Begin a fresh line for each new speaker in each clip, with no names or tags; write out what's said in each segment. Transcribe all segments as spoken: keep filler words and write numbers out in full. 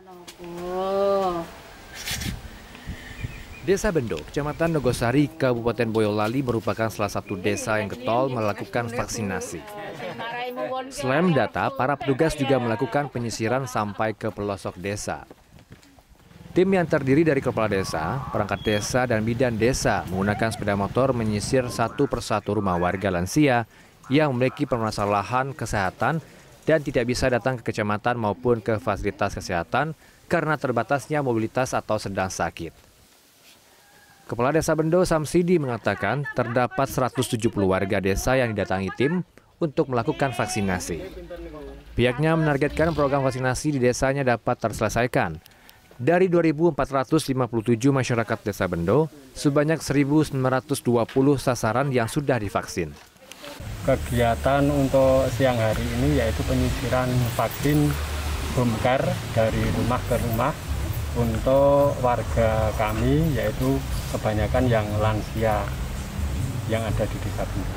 Desa Bendo, Kecamatan Nogosari, Kabupaten Boyolali merupakan salah satu desa yang getol melakukan vaksinasi. Selain mendata, para petugas juga melakukan penyisiran sampai ke pelosok desa. Tim yang terdiri dari kepala desa, perangkat desa, dan bidan desa menggunakan sepeda motor menyisir satu persatu rumah warga lansia yang memiliki permasalahan kesehatan dan tidak bisa datang ke kecamatan maupun ke fasilitas kesehatan karena terbatasnya mobilitas atau sedang sakit. Kepala Desa Bendo Samsidi mengatakan terdapat seratus tujuh puluh warga desa yang didatangi tim untuk melakukan vaksinasi. Pihaknya menargetkan program vaksinasi di desanya dapat terselesaikan. Dari dua ribu empat ratus lima puluh tujuh masyarakat Desa Bendo, sebanyak seribu sembilan ratus dua puluh sasaran yang sudah divaksin.
Kegiatan untuk siang hari ini yaitu penyisiran vaksin booster dari rumah ke rumah untuk warga kami, yaitu kebanyakan yang lansia yang ada di Desa Bendo.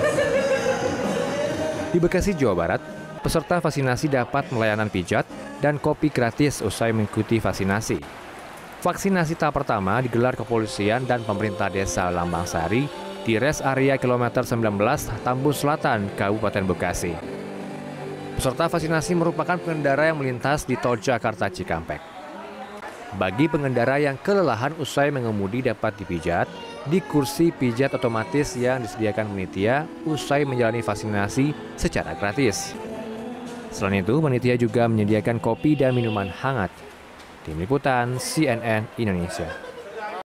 Di Bekasi, Jawa Barat, peserta vaksinasi dapat melayanan pijat dan kopi gratis usai mengikuti vaksinasi. Vaksinasi tahap pertama digelar kepolisian dan pemerintah Desa Lambang Sari di res area kilometer sembilan belas Tambun Selatan, Kabupaten Bekasi. Peserta vaksinasi merupakan pengendara yang melintas di tol Jakarta Cikampek. Bagi pengendara yang kelelahan usai mengemudi dapat dipijat di kursi pijat otomatis yang disediakan panitia usai menjalani vaksinasi secara gratis. Selain itu, panitia juga menyediakan kopi dan minuman hangat. Tim Liputan C N N Indonesia.